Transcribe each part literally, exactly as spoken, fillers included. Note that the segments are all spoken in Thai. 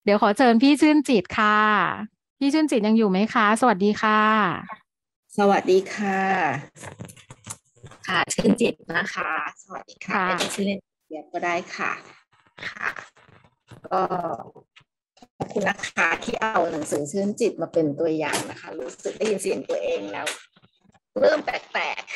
เดี๋ยวขอเชิญพี่ชื่นจิตค่ะพี่ชื่นจิตยังอยู่ไหมคะสวัสดีค่ะสวัสดีค่ะค่ะชื่อจิตนะคะสวัสดีค่ะค่ะเรียกชื่อเล่นเรียกก็ได้ค่ะค่ะก็ขอบคุณนะคะที่เอาหนังสือชื่นจิตมาเป็นตัวอย่างนะคะรู้สึกได้ยินเสียงตัวเองแล้วเริ่มแปลก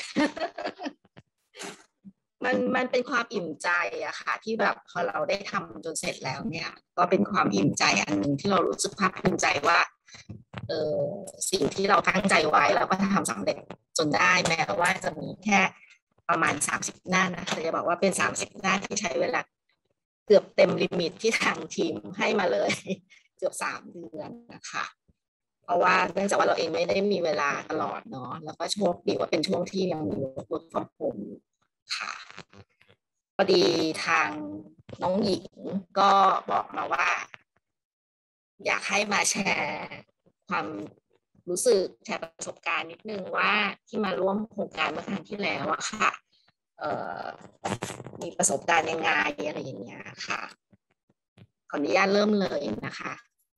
ๆมันมันเป็นความอิ่มใจอะค่ะที่แบบพอเราได้ทำจนเสร็จแล้วเนี่ยก็เป็นความอิ่มใจอันหนึ่งที่เรารู้สึกภาคภูมิใจว่าเออสิ่งที่เราตั้งใจไว้เราก็ทำสำเร็จจนได้แม้ว่าจะมีแค่ ประมาณสามสิบหน้านะจะบอกว่าเป็นสามสิบหน้าที่ใช้เวลาเกือบเต็มลิมิตที่ทางทีมให้มาเลยเกือบสามเดือนนะคะเพราะว่าเนื่องจากว่าเราเองไม่ได้มีเวลาตลอดเนาะแล้วก็โชคดีว่าเป็นช่วงที่ยังมี work from home ค่ะพอดีทางน้องหญิงก็บอกมาว่าอยากให้มาแชร์ความรู้สึกแชร์ประสบการณ์นิดนึงว่าที่มาร่วมโครงการเมื่อครั้งที่แล้วอะค่ะเอ่อมีประสบการณ์ยังไงอะไรอย่างเงี้ยค่ะขออนุญาตเริ่มเลยนะคะ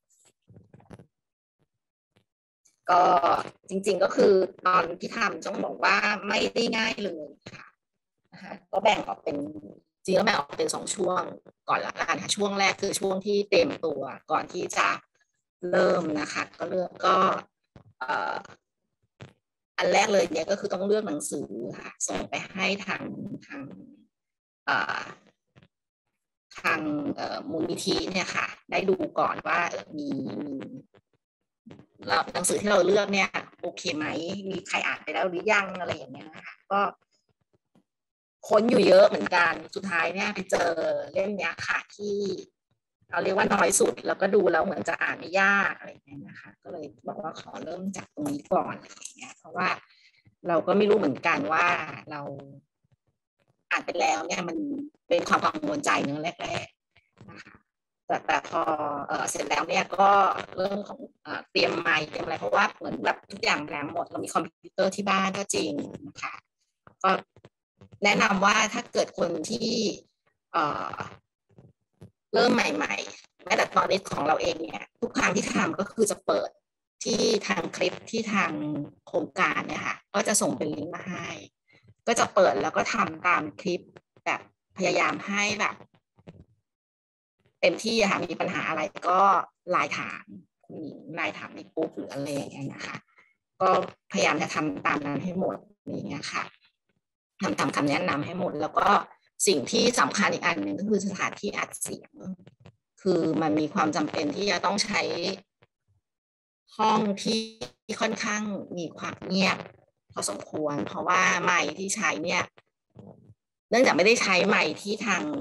ก็จริงๆก็คือตอนที่ทำต้องบอกว่าไม่ได้ง่ายเลยค่ะนะคะก็แบ่งออกเป็นจริงๆแล้วแบ่งออกเป็นสองช่วงก่อนละกันค่ะช่วงแรกคือช่วงที่เต็มตัวก่อนที่จะเริ่มนะคะก็เลือกก็เอ่อ อันแรกเลยเนี่ยก็คือต้องเลือกหนังสือค่ะส่งไปให้ทางทางทางมูลนิธิเนี่ยค่ะได้ดูก่อนว่ามีมีหนังสือที่เราเลือกเนี่ยโอเคไหมมีใครอ่านไปแล้วหรือยังอะไรอย่างเงี้ยนะคะก็ค้นอยู่เยอะเหมือนกันสุดท้ายเนี่ยไปเจอเล่มเนี้ยค่ะที่เราเรียกว่าน้อยสุดแล้วก็ดูแล้วเหมือนจะอ่านไม่ยากอะไรอย่างเงี้ยนะคะก็เลยบอกว่าขอเริ่มจากตรงนี้ก่อนอะไรอย่างเงี้ยเพราะว่าเราก็ไม่รู้เหมือนกันว่าเราอ่านไปแล้วเนี่ยมันเป็นความกังวลใจเนื้อแรกๆนะคะแต่แต่พอเออเสร็จแล้วเนี่ยก็เรื่องของเอ่อเตรียมไมค์เตรียมอะไรเพราะว่าเหมือนแบบทุกอย่างแรงหมดเรามีคอมพิวเตอร์ที่บ้านก็จริงนะคะก็แนะนำว่าถ้าเกิดคนที่เอ่อเริ่มใหม่ๆแม้แต่ตอนนี้ของเราเองเนี่ยทุกครั้งที่ทำก็คือจะเปิดที่ทางคลิปที่ทางโครงการเนี่ยค่ะก็จะส่งเป็นลิงก์มาให้ก็จะเปิดแล้วก็ทำตามคลิปแบบพยายามให้แบบเต็มที่ค่ะมีปัญหาอะไรก็ไลน์ถามคุณหญิงไลน์ถามในกลุ่มหรืออะไรอย่างเงี้ยนะคะก็พยายามจะทำตามนั้นให้หมดอย่างเงี้ยค่ะทำตามคำแนะนำให้หมดแล้วก็สิ่งที่สำคัญอีกอันหนึ่งก็คือสถานที่อัดเสียงคือมันมีความจำเป็นที่จะต้องใช้ห้องที่ค่อนข้างมีความเงียบพอสมควรเพราะว่าไมค์ที่ใช้เนี่ยเนื่องจากไม่ได้ใช้ไมค์ที่ทาง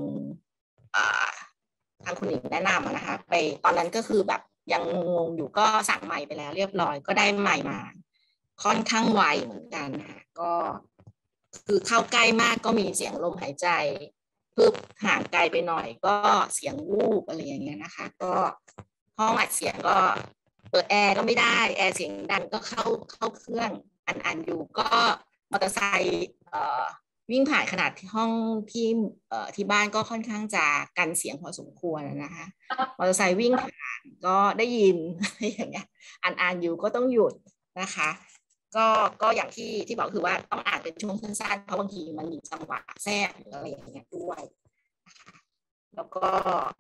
ทางคุณหญิงแนะนำนะคะไปตอนนั้นก็คือแบบยังงงอยู่ก็สั่งไมค์ไปแล้วเรียบร้อยก็ได้ไมค์มาค่อนข้างไวเหมือนกันค่ะก็คือเข้าใกล้มากก็มีเสียงลมหายใจพึบห่างไกลไปหน่อยก็เสียงวูบอะไรอย่างเงี้ยนะคะก็ห้องอัดเสียงก็เปิดแอร์ก็ไม่ได้แอร์เสียงดังก็เข้าเข้าเครื่องอันอันอยู่ก็มอเตอร์ไซค์เอ่อ วิ่งผ่านขนาดที่ห้องที่เอ่อที่บ้านก็ค่อนข้างจะกันเสียงพอสมควรนะคะมอเตอร์ไซค์วิ่งผ่านก็ได้ยินอย่างเงี้ยอ่านอ่านอยู่ก็ต้องหยุดนะคะก็ก็อย่างที่ที่บอกคือว่าต้องอ่านเป็นช่วงสั้นๆเพราะบางทีมันมีจังหวะแทรกหรืออะไรอย่างเงี้ยด้วยนะคะแล้วก็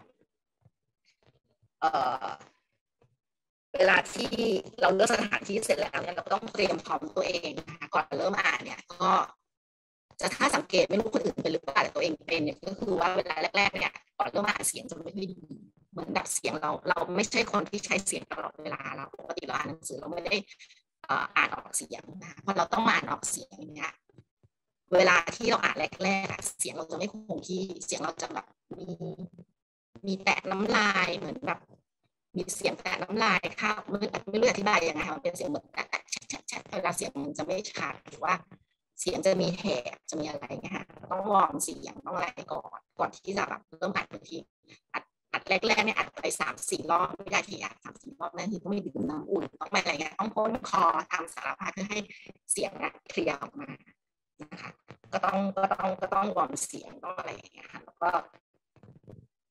เอ่อเวลาที่เราเลือกสถานที่เสร็จแล้วเนี่ยเราต้องเตรียมพร้อมตัวเองนะคะก่อนเริ่มอ่านเนี่ยก็จะถ้าสังเกตไม่รู้คนอื่นเป็นหรือเปล่าแต่ตัวเองเป็นเนี่ยก็คือว่าเวลาแรกๆเนี่ยก่อนเริ่มอ่านเสียงจะไม่ค่อยดีเหมือนแบบเสียงเราเราไม่ใช่คนที่ใช้เสียงตลอดเวลาเราปกติเราอ่านหนังสือเราไม่ได้อ่านออกเสียงนะพอเราต้องมาอ่านออกเสียงเนี่ยเวลาที่เราอ่านแรกๆเสียงเราจะไม่คงที่เสียงเราจะแบบมีมีแตะน้ำลายเหมือนแบบมีเสียงแตะน้ำลายเข้าไม่ไม่รู้อธิบายยังไงมันเป็นเสียงเหมือนแตะแตะแฉะแฉะเวลาเสียงมันจะไม่ชัดหรือว่าเสียงจะมีแหบจะมีอะไรเงี้ยค่ะต้องวอร์มเสียงต้องอะไรก่อนก่อนที่จะแบบเริ่มอัดบางทีอัดอัดแรกๆเนี่ยอัดไปสามสี่รอบไม่ได้ทีอัดสามสี่รอบนั่นคือต้องไม่ดื่มน้ำอุ่นต้องไม่อะไรเงี้ยต้องพ่นคอทำสารพัดเพื่อให้เสียงเคลียร์ออกมานะคะก็ต้องก็ต้องก็ต้องวอร์มเสียงต้องอะไรอย่างเงี้ยค่ะแล้วก็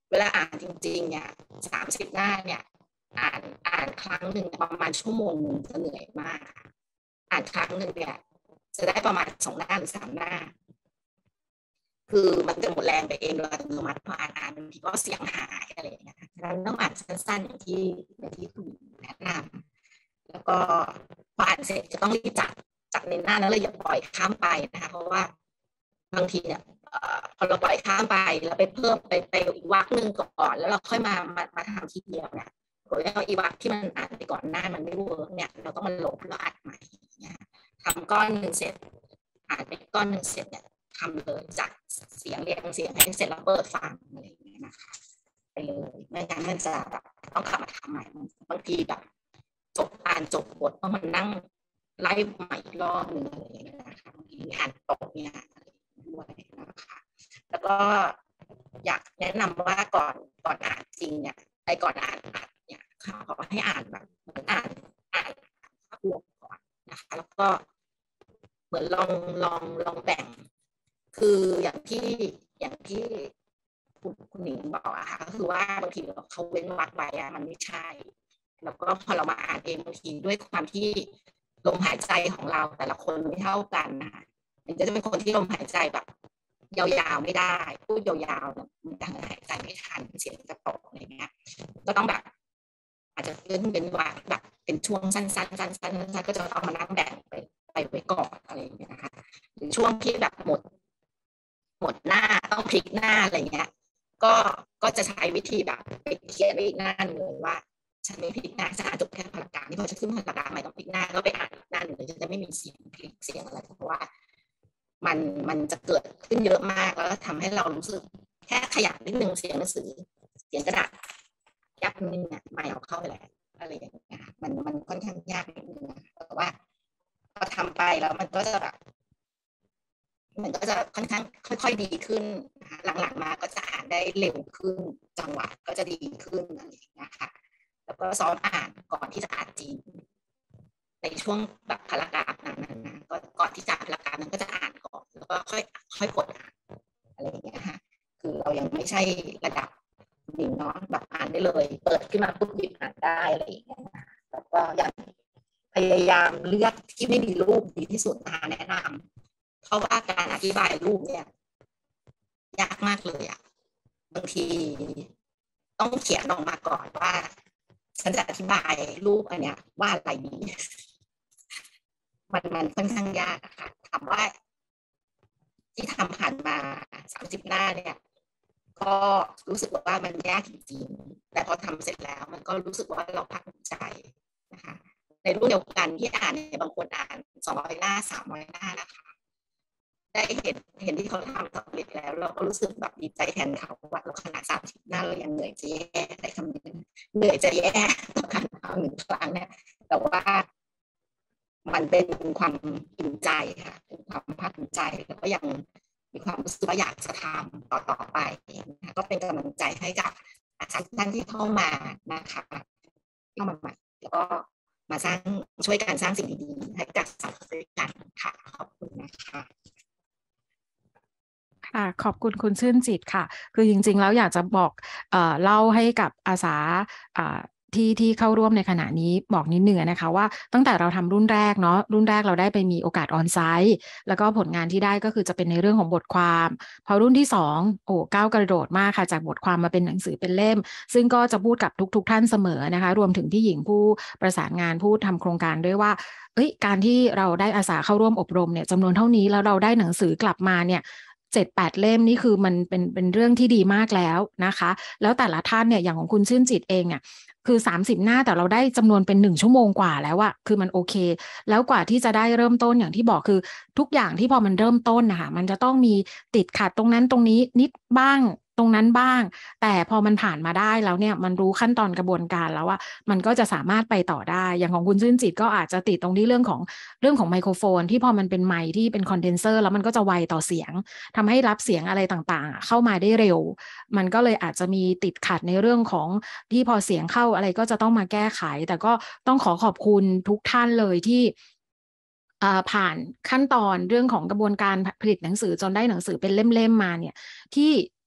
เวลาอ่านจริงๆเนี่ยสามสิบหน้าเนี่ยอ่านอ่านครั้งหนึ่งประมาณชั่วโมงนึงจะเหนื่อยมากอ่านครั้งหนึ่งเนี่ยจะได้ประมาณสองหน้าหรือสามหน้าคือมันจะหมดแรงไปเองโดยอัตโนมัติพออ่านอ่านบางทีก็เสียงหายอะไรอย่างเงี้ยฉะนั้นต้องอ่านสั้นๆอย่างที่อย่างที่คุณแนะนำแล้วก็พออ่านเสร็จจะต้องรีบจับจับในหน้านั้นเลยอย่าปล่อยข้ามไปนะคะเพราะว่าบางทีเนี่ยพอเราปล่อยข้ามไปแล้วไปเพิ่มไปไปอีกวรรคหนึ่งก่อนแล้วเราค่อยมามามาทำทีเดียวเนี่ยโดยเอาอีวรรคที่มันอ่านไปก่อนหน้ามันไม่เวิร์กเนี่ยเราต้องมาลบแล้วอ่านใหม่เนี่ยทำก้อนหนึ่งเสร็จอ่านไปก้อนหนึ่งเสร็จเนี่ยทำเลยจากเสียงเรียงเสียงให้เสร็จแล้วเปิดฟังอะไรอย่างเงี้ยนะคะไปเลยไม่งั้นมันจะแบบต้องกลับมาทำใหม่บางทีแบบจบอ่านจบบทต้องมานั่งไล่ใหม่อีกรอบหนึ่งอะไรอย่างเงี้ยนะคะบางทีอ่านตกเนี่ยด้วยนะคะแล้วก็อยากแนะนำว่าก่อนก่อนอ่านจริงเนี่ยไอ้ก่อนอ่านอ่านเนี่ยขอให้อ่านแบบเหมือนอ่านอ่านภาพรวมก่อนนะคะแล้วก็เหมือนลองลองลองแบ่งคืออย่างที่อย่างที่คุณคุณหนิงบอกอะค่ะก็คือว่าบางทีเขาเว้นวรรคไว้อะมันไม่ใช่แล้วก็พอเรามาอ่านเองบางทีด้วยความที่ลมหายใจของเราแต่ละคนไม่เท่ากันนะคะมันจะเป็นคนที่ลมหายใจแบบยาวๆไม่ได้พูดยาวๆมันจะหายใจไม่ทันเสียงจะตกอะไรเงี้ยก็ต้องแบบอาจจะเลื่อนเป็นว่าแบบเป็นช่วงสั้นๆสั้นๆสั้นๆก็จะต้องมานั่งแบ่งไปไปไว้ก่อนอะไรอย่างเงี้ยนะคะหรือช่วงที่แบบหมดหมดหน้าต้องพลิกหน้าอะไรเงี้ยก็ก็จะใช้วิธีแบบไปเขียนไว้อีกหน้าเลยว่าฉันไม่พลิกหน้าฉันอ่านจบแค่พารากราฟนี่พอจะขึ้นพารากราฟใหม่ต้องพลิกหน้าก็ไปอ่านอีกหน้าหนึ่งเลยจะไม่มีเสียงพลิกเสียงอะไรเพราะว่ามันมันจะเกิดขึ้นเยอะมากแล้วทำให้เรารู้สึกแค่ขยับนิดนึงเสียงหนังสือเสียงกระดาษยับนิดเนี่ยไม่เอาเข้าไปแล้วอะไรอย่างเงี้ยมันมันค่อนข้างยากนิดนึงนะแต่ว่าพอทำไปแล้วมันก็จะแบบมันก็จะค่อนข้างค่อยๆดีขึ้นนะคะหลังๆมาก็จะอ่านได้เร็วขึ้นจังหวะก็จะดีขึ้นอะไรอย่างเงี้ยค่ะแล้วก็ซ้อมอ่านก่อนที่จะอ่านจริงในช่วงแบบพารากราฟนั้นนะก็ก่อนที่จะพารากราฟนั้นก็จะอ่านก่อนแล้วก็ค่อยค่อยกดอ่านอะไรอย่างเงี้ยค่ะคือเรายังไม่ใช่ระดับหนึ่งเนาะแบบอ่านได้เลยเปิดขึ้นมาปุ๊บหยิบอ่านได้อะไรอย่างเงี้ยแล้วก็ยังพยายามเลือกที่ไม่มีรูปดีที่สุดนะคะแนะนำเพราะว่าการอธิบายรูปเนี่ยยากมากเลยอ่ะบางทีต้องเขียนออกมาก่อนว่าฉันจะอธิบายรูปอันเนี้ยว่าอะไรดีมันมันค่อนข้างยากค่ะถามว่าที่ทำผ่านมาสามสิบหน้าเนี่ยก็รู้สึกว่ามันยากจริงๆแต่พอทำเสร็จแล้วมันก็รู้สึกว่าเราภาคภูมิใจนะคะในรุ่นเดียวกันที่อ่านเนี่ยบางคนอ่านสองร้อยหน้าสามร้อยหน้านะคะได้เห็นเห็นที่เขาทำสำเร็จแล้วเราก็รู้สึกแบบดีใจแทนเขาว่าเราขนาดสามสิบหน้าเรายังเหนื่อยจะแย่ในคำนี้เหนื่อยจะแย่ต่อการทำหนึ่งครั้งเนี่ยแต่ว่ามันเป็นความอิ่มใจค่ะเป็นความภาคภูมิใจแล้วก็ยังมีความรู้สึกว่าอยากจะทำต่อต่อไปนะคะก็เป็นกำลังใจให้กับอาจารย์ท่านที่เข้ามานะคะเข้ามาใหม่แล้วก็มาสร้างช่วยกันสร้างสิ่งดีๆให้กับสังคมด้วยกันค่ะขอบคุณนะคะค่ะขอบคุณคุณชื่นจิตค่ะคือจริงๆแล้วอยากจะบอกเอ่อเล่าให้กับอาสาอ่าที่ที่เข้าร่วมในขณะนี้บอกนิดหนึ่งนะคะว่าตั้งแต่เราทำรุ่นแรกเนาะรุ่นแรกเราได้ไปมีโอกาสออนไซต์แล้วก็ผลงานที่ได้ก็คือจะเป็นในเรื่องของบทความพอรุ่นที่สองโอ้ก้าวกระโดดมากค่ะจากบทความมาเป็นหนังสือเป็นเล่มซึ่งก็จะพูดกับทุกๆท่านเสมอนะคะรวมถึงพี่หญิงผู้ประสานงานผู้ทำโครงการด้วยว่าเอ้ยการที่เราได้อาสาเข้าร่วมอบรมเนี่ยจำนวนเท่านี้แล้วเราได้หนังสือกลับมาเนี่ยเจ็ดแปดเล่มนี่คือมันเป็นเป็นเรื่องที่ดีมากแล้วนะคะแล้วแต่ละท่านเนี่ยอย่างของคุณชื่นจิตเองเนี่ยคือสามสิบหน้าแต่เราได้จำนวนเป็นหนึ่งชั่วโมงกว่าแล้วอะคือมันโอเคแล้วกว่าที่จะได้เริ่มต้นอย่างที่บอกคือทุกอย่างที่พอมันเริ่มต้นนะคะมันจะต้องมีติดขัดตรงนั้นตรงนี้นิดบ้างตรงนั้นบ้างแต่พอมันผ่านมาได้แล้วเนี่ยมันรู้ขั้นตอนกระบวนการแล้วว่ามันก็จะสามารถไปต่อได้อย่างของคุณชื่นจิตก็อาจจะติดตรงที่เรื่องของเรื่องของไมโครโฟนที่พอมันเป็นไมค์ที่เป็นคอนเดนเซอร์แล้วมันก็จะไวต่อเสียงทำให้รับเสียงอะไรต่างๆเข้ามาได้เร็วมันก็เลยอาจจะมีติดขัดในเรื่องของที่พอเสียงเข้าอะไรก็จะต้องมาแก้ไขแต่ก็ต้องขอขอบคุณทุกท่านเลยที่ผ่านขั้นตอนเรื่องของกระบวนการผลิตหนังสือจนได้หนังสือเป็นเล่มๆมาเนี่ยที่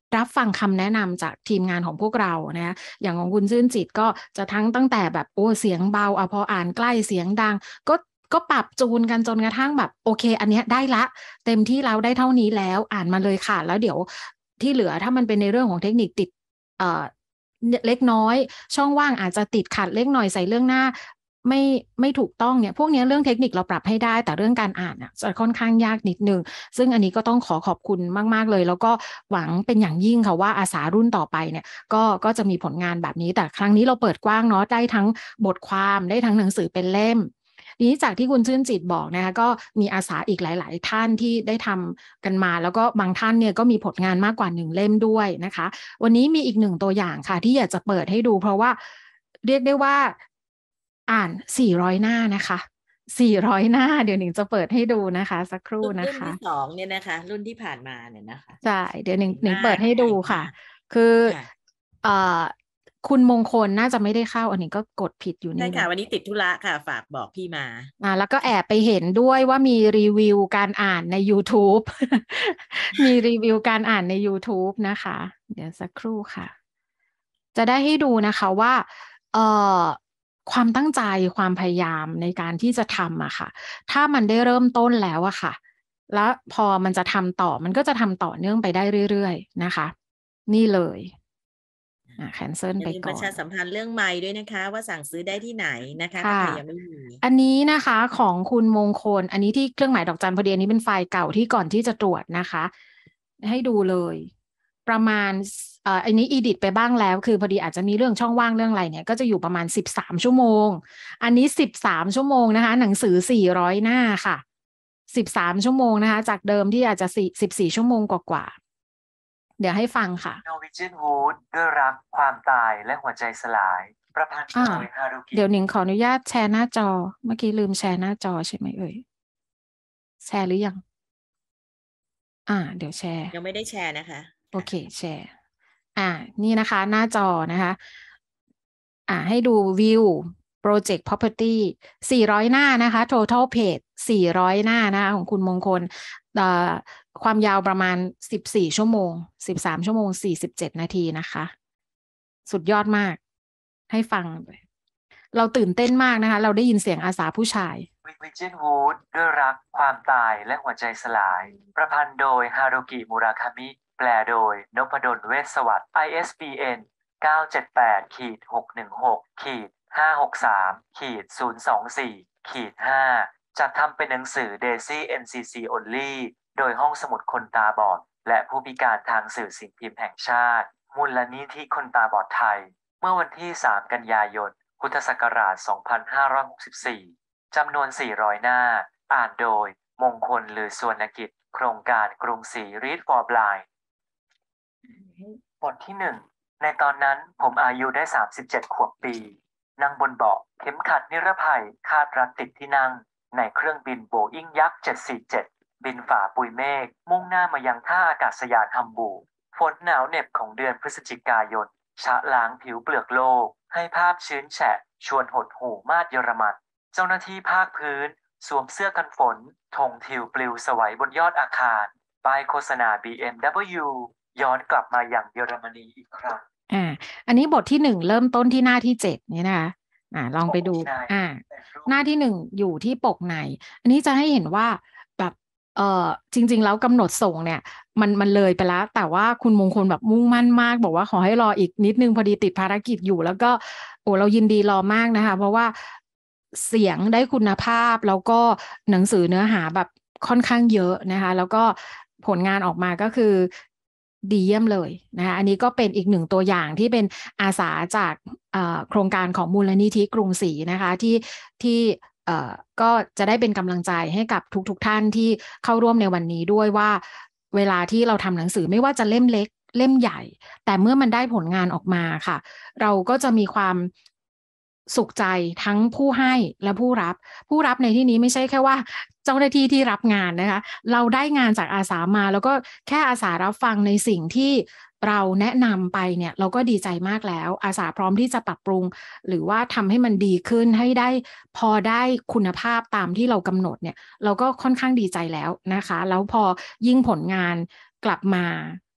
รับฟังคำแนะนำจากทีมงานของพวกเรานะอย่างของคุณชื่นจิตก็จะทั้งตั้งแต่แบบโอ้เสียงเบาอ่ะพออ่านใกล้เสียงดังก็ก็ปรับจูนกันจนกระทั่งแบบโอเคอันเนี้ยได้ละเต็มที่แล้วได้เท่านี้แล้วอ่านมาเลยค่ะแล้วเดี๋ยวที่เหลือถ้ามันเป็นในเรื่องของเทคนิคติดเอ่อเล็กน้อยช่องว่างอาจจะติดขัดเล็กหน่อยใส่เรื่องหน้าไม่ไม่ถูกต้องเนี่ยพวกนี้เรื่องเทคนิคเราปรับให้ได้แต่เรื่องการอ่านอ่ะจะค่อนข้างยากนิดนึงซึ่งอันนี้ก็ต้องขอขอบคุณมากๆเลยแล้วก็หวังเป็นอย่างยิ่งค่ะว่าอาสารุ่นต่อไปเนี่ยก็ก็จะมีผลงานแบบนี้แต่ครั้งนี้เราเปิดกว้างเนาะได้ทั้งบทความได้ทั้งหนังสือเป็นเล่มนี้จากที่คุณชื่นจิตบอกนะคะก็มีอาสาอีกหลายๆท่านที่ได้ทำกันมาแล้วก็บางท่านเนี่ยก็มีผลงานมากกว่าหนึ่งเล่มด้วยนะคะวันนี้มีอีกหนึ่งตัวอย่างค่ะที่อยากจะเปิดให้ดูเพราะว่าเรียกได้ว่าอ่านสี่ร้อยหน้านะคะสี่ร้อยหน้าเดี๋ยวหนิงจะเปิดให้ดูนะคะสักครู่นะรุ่นคะที่สองเนี่ยนะคะรุ่นที่ผ่านมาเนี่ยนะคะใช่เดี๋ยวหนิงหนิงเปิดให้ดูค่ะคือเอ่อคุณมงคลน่าจะไม่ได้เข้าอันนี้ก็กดผิดอยู่นี่ใช่ค่ะวันนี้ติดธุระค่ะฝากบอกพี่มาอ่าแล้วก็แอบไปเห็นด้วยว่ามีรีวิวการอ่านใน YouTube มีรีวิวการอ่านใน YouTube นะคะเดี๋ยวสักครู่ค่ะจะได้ให้ดูนะคะว่าเอ่อความตั้งใจความพยายามในการที่จะทำอะค่ะถ้ามันได้เริ่มต้นแล้วอะค่ะแล้วพอมันจะทำต่อมันก็จะทำต่อเนื่องไปได้เรื่อยๆนะคะนี่เลยอ่าแคนเซิลไปก่อนประชาสัมพันธ์เรื่องไมค์ด้วยนะคะว่าสั่งซื้อได้ที่ไหนนะคะถ้าใครยังไม่มีอันนี้นะคะของคุณมงคลอันนี้ที่เครื่องหมายดอกจันพอดีอันนี้เป็นไฟล์เก่าที่ก่อนที่จะตรวจนะคะให้ดูเลยประมาณเอ่ออันนี้อีดิทไปบ้างแล้วคือพอดีอาจจะมีเรื่องช่องว่างเรื่องอะไรเนี่ยก็จะอยู่ประมาณสิบสามชั่วโมงอันนี้สิบสามชั่วโมงนะคะหนังสือสี่ร้อยหน้าค่ะสิบสามชั่วโมงนะคะจากเดิมที่อาจจะสิบสี่ชั่วโมงกว่าๆเดี๋ยวให้ฟังค่ะ Norwegian Wood ด้วยรักความตายและหัวใจสลายประพันธ์โดยฮารุกิเดี๋ยวหนิงขออนุญาตแชร์หน้าจอเมื่อกี้ลืมแชร์หน้าจอใช่ไหมเอ่ยแชร์หรือยังอ่าเดี๋ยวแชร์ยังไม่ได้แชร์นะคะโอเคแชร์อ่านี่นะคะหน้าจอนะคะอ่าให้ดูวิว Project Property สี่ร้อยหน้านะคะ Total Page สี่ร้อยหน้านะคะของคุณมงคลความยาวประมาณสิบสี่ชั่วโมงสิบสามชั่วโมงสี่สิบเจ็ดนาทีนะคะสุดยอดมากให้ฟังเราตื่นเต้นมากนะคะเราได้ยินเสียงอาสาผู้ชาย Norwegian Wood ด้วยรักความตายและหัวใจสลายประพันธ์โดยฮารุกิมุราคามิแปลโดยนพดลเวชสวัสดิ์ ไอ เอส บี เอ็น เก้า เจ็ด แปด หก หนึ่ง หก ห้า หก สาม ศูนย์ สอง สี่ ห้า จัดทำเป็นหนังสือ Daisy เอ็น ซี ซี Only โดยห้องสมุดคนตาบอดและผู้พิการทางสื่อสิ่งพิมพ์แห่งชาติมูลนิธิคนตาบอดไทยเมื่อวันที่สามกันยายนพุทธศักราชสองพันห้าร้อยหกสิบสี่จำนวนสี่ร้อยหน้าอ่านโดยมงคลหรือสวนกิจโครงการกรุงศรี Read for Blind บทที่หนึ่งในตอนนั้นผมอายุได้สามสิบเจ็ดขวบปีนั่งบนเบาะเข็มขัดนิรภัยคาดรัดติดที่นั่งในเครื่องบินโบอิ้งยักษ์เจ็ดสี่เจ็ดบินฝ่าปุยเมฆมุ่งหน้ามายังท่าอากาศยานฮัมบูร์กฝนหนาวเหน็บของเดือนพฤศจิกายนชะล้างผิวเปลือกโลกให้ภาพชื้นแฉะชวนหดหู่มาดเยอรมันเจ้าหน้าที่ภาคพื้นสวมเสื้อกันฝนธงทิวปลิวสวัยบนยอดอาคารป้ายโฆษณา บี เอ็ม ดับเบิลยู ย้อนกลับมาอย่างเยอรมนีอีกครั้งอ่าอันนี้บทที่หนึ่งเริ่มต้นที่หน้าที่เจ็ดนี่นะคะอ่าลองไปดูอ่าหน้าที่หนึ่งอยู่ที่ปกในอันนี้จะให้เห็นว่าแบบเออจริงๆแล้วกำหนดส่งเนี่ยมันมันเลยไปแล้วแต่ว่าคุณมงคลแบบมุ่งมั่นมากบอกว่าขอให้รออีกนิดนึงพอดีติดภารกิจอยู่แล้วก็โอ้เรายินดีรอมากนะคะเพราะว่าเสียงได้คุณภาพแล้วก็หนังสือเนื้อหาแบบค่อนข้างเยอะนะคะแล้วก็ผลงานออกมาก็คือดีเยี่ยมเลยนะคะอันนี้ก็เป็นอีกหนึ่งตัวอย่างที่เป็นอาสาจากโครงการของมูลนิธิกรุงศรีนะคะที่ที่ก็จะได้เป็นกำลังใจให้กับทุกๆ ท่านที่เข้าร่วมในวันนี้ด้วยว่าเวลาที่เราทำหนังสือไม่ว่าจะเล่มเล็กเล่มใหญ่แต่เมื่อมันได้ผลงานออกมาค่ะเราก็จะมีความสุขใจทั้งผู้ให้และผู้รับผู้รับในที่นี้ไม่ใช่แค่ว่าเจ้าหน้าที่ที่รับงานนะคะเราได้งานจากอาสามาแล้วก็แค่อาสารับฟังในสิ่งที่เราแนะนำไปเนี่ยเราก็ดีใจมากแล้วอาสาพร้อมที่จะปรับปรุงหรือว่าทำให้มันดีขึ้นให้ได้พอได้คุณภาพตามที่เรากำหนดเนี่ยเราก็ค่อนข้างดีใจแล้วนะคะแล้วพอยิ่งผลงานกลับมา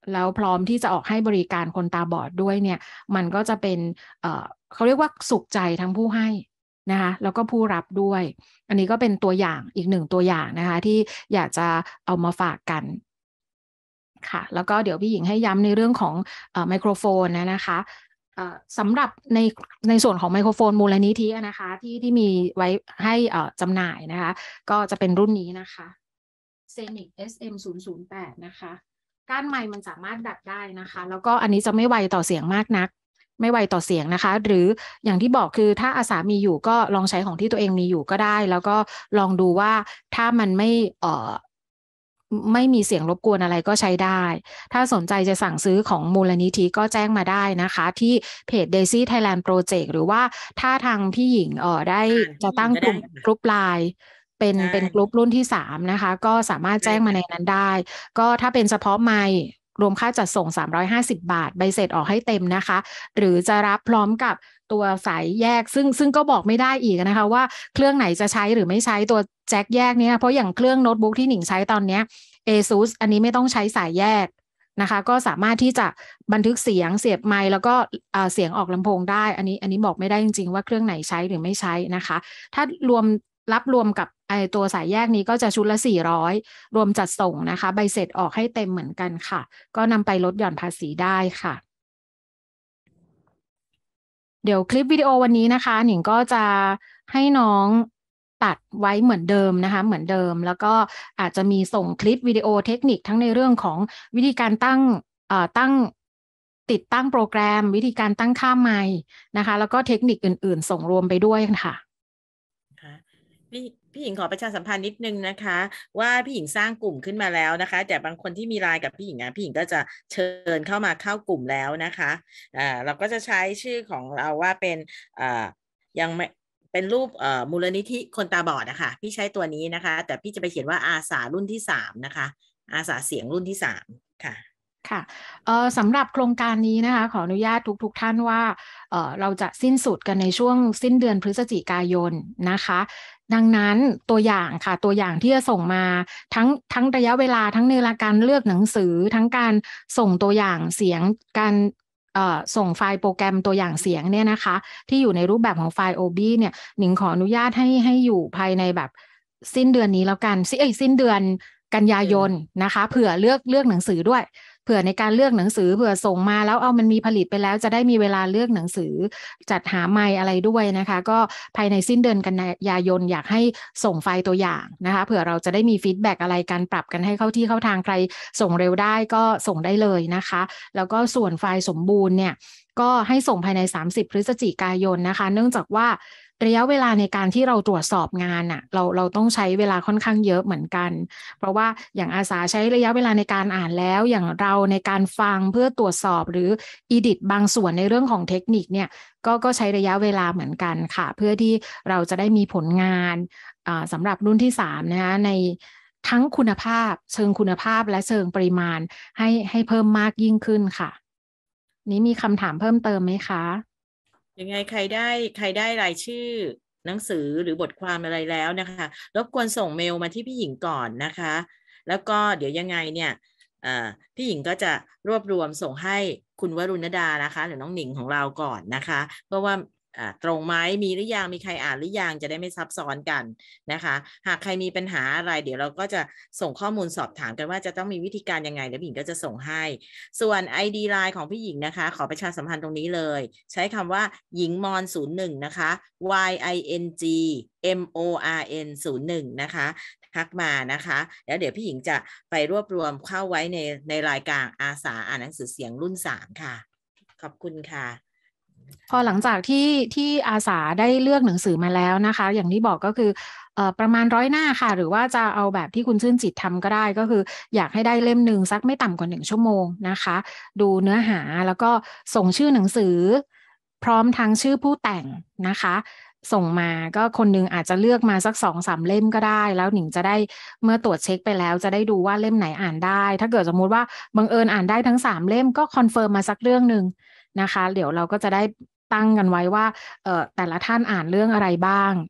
แล้วพร้อมที่จะออกให้บริการคนตาบอดด้วยเนี่ยมันก็จะเป็นเอ่อเขาเรียกว่าสุขใจทั้งผู้ให้นะคะแล้วก็ผู้รับด้วยอันนี้ก็เป็นตัวอย่างอีกหนึ่งตัวอย่างนะคะที่อยากจะเอามาฝากกันค่ะแล้วก็เดี๋ยวพี่หญิงให้ย้ำในเรื่องของเอ่อไมโครโฟนนะนะคะเอ่อสำหรับในในส่วนของไมโครโฟนมูลนิธินะคะที่ที่มีไว้ให้เอ่อจำหน่ายนะคะก็จะเป็นรุ่นนี้นะคะ Zenix เอส เอ็ม ศูนย์ ศูนย์ แปด นะคะก้านไมค์มันสามารถดัดได้นะคะแล้วก็อันนี้จะไม่ไวต่อเสียงมากนักไม่ไวต่อเสียงนะคะหรืออย่างที่บอกคือถ้าอาสามีอยู่ก็ลองใช้ของที่ตัวเองมีอยู่ก็ได้แล้วก็ลองดูว่าถ้ามันไม่เอ่อไม่มีเสียงรบกวนอะไรก็ใช้ได้ถ้าสนใจจะสั่งซื้อของมูลนิธิก็แจ้งมาได้นะคะที่เพจ Daisy Thailand Project หรือว่าถ้าทางพี่หญิงเอ่อได้จะตั้งกลุ่มกรุ๊ปไลน์เป็นเป็นกลุ่มรุ่นที่สามนะคะก็สามารถแจ้งมาในนั้นได้ก็ถ้าเป็นเฉพาะไมค์รวมค่าจัดส่งสามร้อยห้าสิบบาทใบเสร็จออกให้เต็มนะคะหรือจะรับพร้อมกับตัวสายแยกซึ่งซึ่งก็บอกไม่ได้อีกนะคะว่าเครื่องไหนจะใช้หรือไม่ใช้ตัวแจ็คแยกนี้เพราะอย่างเครื่องโน้ตบุ๊กที่หนิงใช้ตอนนี้ ASUS อันนี้ไม่ต้องใช้สายแยกนะคะก็สามารถที่จะบันทึกเสียงเสียบไมค์แล้วก็เสียงออกลำโพงได้อันนี้อันนี้บอกไม่ได้จริงๆว่าเครื่องไหนใช้หรือไม่ใช้นะคะถ้ารวมรับรวมกับไอตัวสายแยกนี้ก็จะชุดละสี่ร้อยรวมจัดส่งนะคะใบเสร็จออกให้เต็มเหมือนกันค่ะก็นำไปลดหย่อนภาษีได้ค่ะเดี๋ยวคลิปวิดีโอวันนี้นะคะหนิงก็จะให้น้องตัดไว้เหมือนเดิมนะคะเหมือนเดิมแล้วก็อาจจะมีส่งคลิปวิดีโอเทคนิคทั้งในเรื่องของวิธีการตั้งเอ่อตั้งติดตั้งโปรแกรมวิธีการตั้งค่าไมค์นะคะแล้วก็เทคนิคอื่นๆส่งรวมไปด้วยค่ะพี่พี่หญิงขอประชาสัมพันธ์นิดนึงนะคะว่าพี่หญิงสร้างกลุ่มขึ้นมาแล้วนะคะแต่บางคนที่มีไลน์กับพี่หญิงนะพี่หญิงก็จะเชิญเข้ามาเข้ากลุ่มแล้วนะคะอ่าเราก็จะใช้ชื่อของเราว่าเป็นอ่ายังไม่เป็นรูปเอ่อมูลนิธิคนตาบอดนะคะพี่ใช้ตัวนี้นะคะแต่พี่จะไปเขียนว่าอาสารุ่นที่สามนะคะอาสาเสียงรุ่นที่สามค่ะค่ะเอ่อสำหรับโครงการนี้นะคะขออนุญาตทุกๆท่านว่าเอ่อเราจะสิ้นสุดกันในช่วงสิ้นเดือนพฤศจิกายนนะคะดังนั้นตัวอย่างค่ะตัวอย่างที่จะส่งมาทั้งทั้งระยะเวลาทั้งในการเลือกหนังสือทั้งการส่งตัวอย่างเสียงการเอ่อส่งไฟล์โปรแกรมตัวอย่างเสียงเนี่ยนะคะที่อยู่ในรูปแบบของไฟล์ โอ บี เนี่ยหนิงขออนุญาตให้ให้อยู่ภายในแบบสิ้นเดือนนี้แล้วกันเอ้ยสิ้นเดือนกันยายนนะคะเผื่อเลือกเลือกหนังสือด้วยเผื่อในการเลือกหนังสือเผื่อส่งมาแล้วเอามันมีผลิตไปแล้วจะได้มีเวลาเลือกหนังสือจัดหาไมค์อะไรด้วยนะคะก็ภายในสิ้นเดือนกันยายนอยากให้ส่งไฟล์ตัวอย่างนะคะเผื่อเราจะได้มีฟีดแบ็กอะไรการปรับกันให้เข้าที่เข้าทางใครส่งเร็วได้ก็ส่งได้เลยนะคะแล้วก็ส่วนไฟล์สมบูรณ์เนี่ยก็ให้ส่งภายในสามสิบพฤศจิกายนนะคะเนื่องจากว่าระยะเวลาในการที่เราตรวจสอบงานน่ะเราเราต้องใช้เวลาค่อนข้างเยอะเหมือนกันเพราะว่าอย่างอาสาใช้ระยะเวลาในการอ่านแล้วอย่างเราในการฟังเพื่อตรวจสอบหรือ edit บางส่วนในเรื่องของเทคนิคเนี่ยก็ก็ใช้ระยะเวลาเหมือนกันค่ะเพื่อที่เราจะได้มีผลงานสำหรับรุ่นที่สามนะคะในทั้งคุณภาพเชิงคุณภาพและเชิงปริมาณให้ให้เพิ่มมากยิ่งขึ้นค่ะนี้มีคำถามเพิ่มเติมไหมคะยังไงใครได้ใครได้รายชื่อหนังสือหรือบทความอะไรแล้วนะคะรบกวนส่งเมลมาที่พี่หญิงก่อนนะคะแล้วก็เดี๋ยวยังไงเนี่ยพี่หญิงก็จะรวบรวมส่งให้คุณวรุณดานะคะหรือน้องหนิงของเราก่อนนะคะเพราะว่าตรงไหมมีหรือยังมีใครอ่านหรือยังจะได้ไม่ซับซ้อนกันนะคะหากใครมีปัญหาอะไรเดี๋ยวเราก็จะส่งข้อมูลสอบถามกันว่าจะต้องมีวิธีการยังไงแล้วพี่หญิงก็จะส่งให้ส่วน ไอ ดี ไลน์ ของพี่หญิงนะคะขอประชาสัมพันธ์ตรงนี้เลยใช้คำว่าหญิงมอนศูนย์หนึ่งนะคะ Y I N G M O R N ศูนย์หนึ่งนะคะทักมานะคะแล้วเดี๋ยวพี่หญิงจะไปรวบรวมเข้าไว้ในในรายการอาสาอ่านหนังสือเสียงรุ่นสามค่ะขอบคุณค่ะพอหลังจากที่ที่อาสาได้เลือกหนังสือมาแล้วนะคะอย่างที่บอกก็คือเอ่อประมาณร้อยหน้าค่ะหรือว่าจะเอาแบบที่คุณชื่นจิตทำก็ได้ก็คืออยากให้ได้เล่มหนึ่งสักไม่ต่ำกว่าหนึ่งชั่วโมงนะคะดูเนื้อหาแล้วก็ส่งชื่อหนังสือพร้อมทั้งชื่อผู้แต่งนะคะส่งมาก็คนนึงอาจจะเลือกมาสักสองสามเล่มก็ได้แล้วหนิงจะได้เมื่อตรวจเช็คไปแล้วจะได้ดูว่าเล่มไหนอ่านได้ถ้าเกิดสมมุติว่าบังเอิญอ่านได้ทั้งสามเล่มก็คอนเฟิร์มมาสักเรื่องหนึ่งนะคะเดี๋ยวเราก็จะได้ตั้งกันไว้ว่าเอ่อแต่ละท่านอ่านเรื่องอะไรบ้าง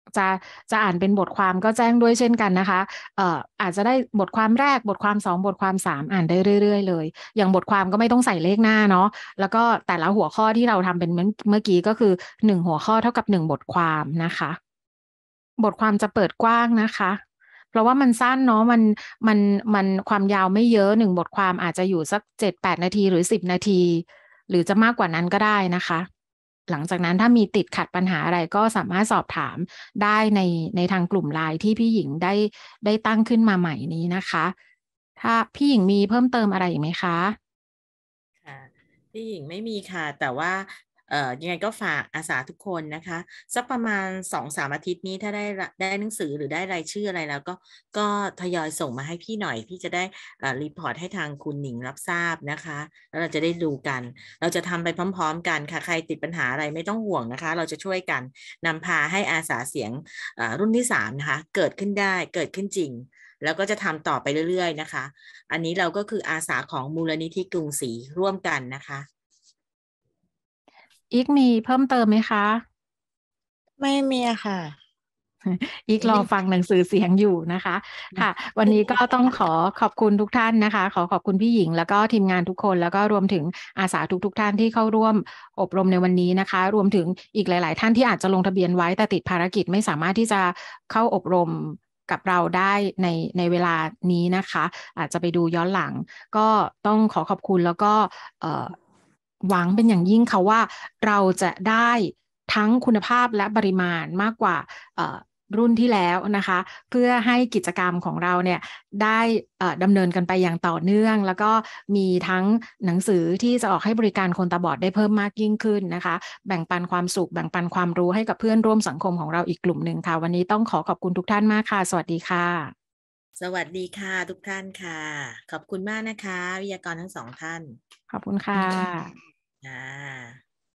จะจะอ่านเป็นบทความก็แจ้งด้วยเช่นกันนะคะเอ่ออาจจะได้บทความแรกบทความสองบทความสามอ่านได้เรื่อยๆเลยอย่างบทความก็ไม่ต้องใส่เลขหน้าเนาะแล้วก็แต่ละหัวข้อที่เราทำเป็นเมื่อเมื่อกี้ก็คือหนึ่งหัวข้อเท่ากับหนึ่งบทความนะคะบทความจะเปิดกว้างนะคะเพราะว่ามันสั้นเนาะมันมันมันความยาวไม่เยอะหนึ่งบทความอาจจะอยู่สักเจ็ดแปดนาทีหรือสิบนาทีหรือจะมากกว่านั้นก็ได้นะคะหลังจากนั้นถ้ามีติดขัดปัญหาอะไรก็สามารถสอบถามได้ในในทางกลุ่มไลน์ที่พี่หญิงได้ได้ตั้งขึ้นมาใหม่นี้นะคะถ้าพี่หญิงมีเพิ่มเติมอะไรอีกไหมคะค่ะพี่หญิงไม่มีค่ะแต่ว่าเอ่อยังไงก็ฝากอาสาทุกคนนะคะสักประมาณสองสามอาทิตย์นี้ถ้าได้ได้หนังสือหรือได้รายชื่ออะไรแล้วก็ก็ทยอยส่งมาให้พี่หน่อยพี่จะได้เอ่อรีพอร์ตให้ทางคุณหนิงรับทราบนะคะแล้วเราจะได้ดูกันเราจะทำไปพร้อมๆกันค่ะใครติดปัญหาอะไรไม่ต้องห่วงนะคะเราจะช่วยกันนำพาให้อาสาเสียงเอ่อรุ่นที่สามนะคะเกิดขึ้นได้เกิดขึ้นจริงแล้วก็จะทำต่อไปเรื่อยๆนะคะอันนี้เราก็คืออาสาของมูลนิธิกรุงศรีร่วมกันนะคะอีกมีเพิ่มเติมไหมคะไม่มีค่ะอีกรอฟังหนังสือเสียงอยู่นะคะค่ะวันนี้ก็ต้องขอขอบคุณทุกท่านนะคะขอขอบคุณพี่หญิงแล้วก็ทีมงานทุกคนแล้วก็รวมถึงอาสาทุกๆท่านที่เข้าร่วมอบรมในวันนี้นะคะรวมถึงอีกหลายๆท่านที่อาจจะลงทะเบียนไว้แต่ติดภารกิจไม่สามารถที่จะเข้าอบรมกับเราได้ในในเวลานี้นะคะอาจจะไปดูย้อนหลังก็ต้องขอขอบคุณแล้วก็เอ่อหวังเป็นอย่างยิ่งค่ะว่าเราจะได้ทั้งคุณภาพและปริมาณมากกว่าเอ่อรุ่นที่แล้วนะคะเพื่อให้กิจกรรมของเราเนี่ยได้ดำเนินกันไปอย่างต่อเนื่องแล้วก็มีทั้งหนังสือที่จะออกให้บริการคนตาบอดได้เพิ่มมากยิ่งขึ้นนะคะแบ่งปันความสุขแบ่งปันความรู้ให้กับเพื่อนร่วมสังคมของเราอีกกลุ่มหนึ่งค่ะวันนี้ต้องขอขอบคุณทุกท่านมากค่ะสวัสดีค่ะสวัสดีค่ะทุกท่านค่ะขอบคุณมากนะคะวิทยากรทั้งสองท่านขอบคุณค่ะค่ะ